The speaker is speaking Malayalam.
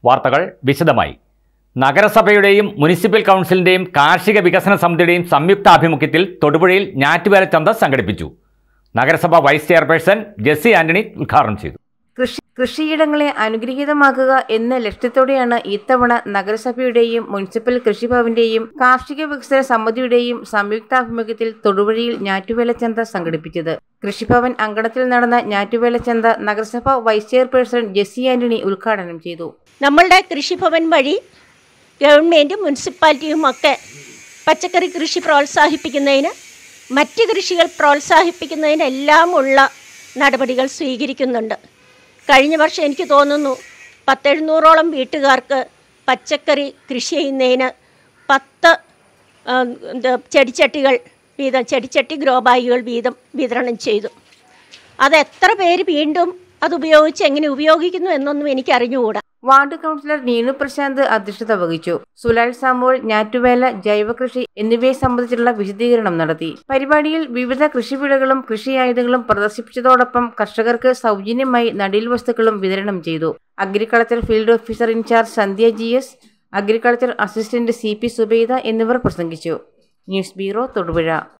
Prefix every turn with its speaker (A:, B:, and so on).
A: വാർത്തകൾ വിശദമായി. നഗരസഭയുടെയും മുനിസിപ്പൽ കൗൺസിലിന്റെയും കാർഷിക വികസന സമിതിയുടെയും സംയുക്താഭിമുഖ്യത്തിൽ തൊടുപുഴയിൽ ഞാറ്റുവേല ചന്ത സംഘടിപ്പിച്ചു. നഗരസഭ വൈസ് ചെയർപേഴ്സൺ ജെസ്സി ആന്റണി ഉദ്ഘാടനം ചെയ്തു.
B: കൃഷിയിടങ്ങളെ അനുഗ്രഹീതമാക്കുക എന്ന ലക്ഷ്യത്തോടെയാണ് ഇത്തവണ നഗരസഭയുടെയും മുനിസിപ്പൽ കൃഷിഭവന്റെയും കാർഷിക വികസന സമിതിയുടെയും സംയുക്താഭിമുഖ്യത്തിൽ തൊടുപുഴയിൽ ഞാറ്റുവേല ചന്ത സംഘടിപ്പിച്ചത്. കൃഷിഭവൻ അങ്കണത്തിൽ നടന്ന ഞാറ്റുവേല ചന്ത നഗരസഭ വൈസ് ചെയർപേഴ്സൺ ജെസ്സി ആന്റണി ഉദ്ഘാടനം ചെയ്തു.
C: നമ്മളുടെ കൃഷിഭവൻ വഴി ഗവൺമെൻറ്റും മുനിസിപ്പാലിറ്റിയും ഒക്കെ പച്ചക്കറി കൃഷി പ്രോത്സാഹിപ്പിക്കുന്നതിന്, മറ്റ് കൃഷികൾ പ്രോത്സാഹിപ്പിക്കുന്നതിനെല്ലാമുള്ള നടപടികൾ സ്വീകരിക്കുന്നുണ്ട്. കഴിഞ്ഞ വർഷം എനിക്ക് തോന്നുന്നു 700-ഓളം വീട്ടുകാർക്ക് പച്ചക്കറി കൃഷി ചെയ്യുന്നതിന് 10 ചെടിച്ചട്ടികൾ വീതം, ചെടിച്ചട്ടി ഗ്രോ ബാഗുകൾ വീതം വിതരണം ചെയ്തു. അത് എത്ര പേര് വീണ്ടും അത് ഉപയോഗിച്ച് എങ്ങനെ ഉപയോഗിക്കുന്നു എന്നൊന്നും എനിക്ക് അറിഞ്ഞുകൂടാ.
B: വാർഡ് കൗൺസിലർ നീനു പ്രശാന്ത് അധ്യക്ഷത വഹിച്ചു. സുലാൽ സാമുവൽ ഞാറ്റുവേല, ജൈവകൃഷി എന്നിവയെ സംബന്ധിച്ചുള്ള വിശദീകരണം നടത്തി. പരിപാടിയിൽ വിവിധ കൃഷിവിളകളും കൃഷിയായുധങ്ങളും പ്രദർശിപ്പിച്ചതോടൊപ്പം കർഷകർക്ക് സൗജന്യമായി നടീൽ വസ്തുക്കളും വിതരണം ചെയ്തു. Agriculture field officer incharge Sandhya GS, agriculture assistant CP Subaida എന്നിവർ പ്രസംഗിച്ചു. News bureau, Thodupuzha.